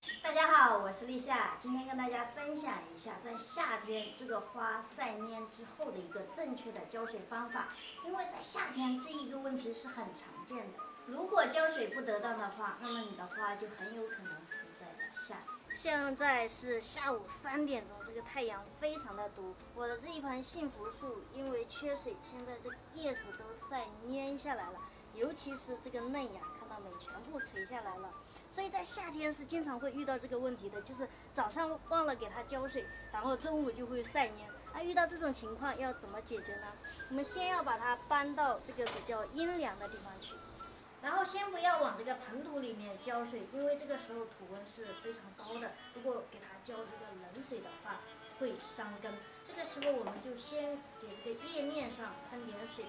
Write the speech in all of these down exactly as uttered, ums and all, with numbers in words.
大家好，我是立夏，今天跟大家分享一下在夏天这个花晒蔫之后的一个正确的浇水方法。因为在夏天这一个问题是很常见的，如果浇水不得当的话，那么你的花就很有可能死在了夏天。现在是下午三点钟，这个太阳非常的毒。我的这一盆幸福树因为缺水，现在这个叶子都晒蔫下来了，尤其是这个嫩芽，看到没，全部垂下来了。所以在夏天是经常会遇到这个问题的，就是早上忘了给它浇水，然后中午就会晒蔫。那遇到这种情况要怎么解决呢？我们先要把它搬到这个比较阴凉的地方去。然后先不要往这个盆土里面浇水，因为这个时候土温是非常高的，如果给它浇这个冷水的话会伤根。这个时候我们就先给这个叶面上喷点水，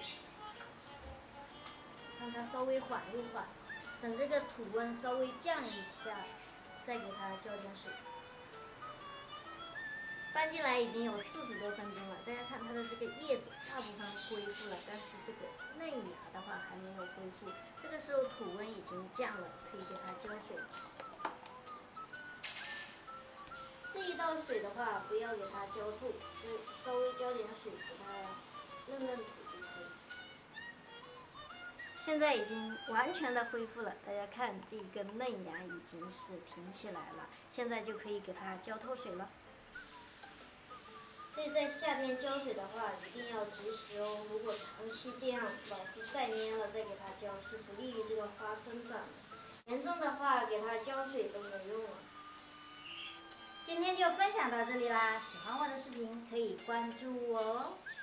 让它稍微缓一缓，等这个土温稍微降一下，再给它浇点水。搬进来已经有四十多分钟了，大家看它的这个叶子大部分恢复了，但是这个嫩芽的话还没有恢复。这个时候土温已经降了，可以给它浇水。这一道水的话，不要给它浇透，就稍微浇点水，给它润润土就可以。现在已经完全的恢复了，大家看这个嫩芽已经是挺起来了，现在就可以给它浇透水了。所以在夏天浇水的话，一定要及时哦。如果长期这样老是晒蔫了再给它浇，是不利于这个花生长的。严重的话，给它浇水都没用了。今天就分享到这里啦，喜欢我的视频可以关注我哦。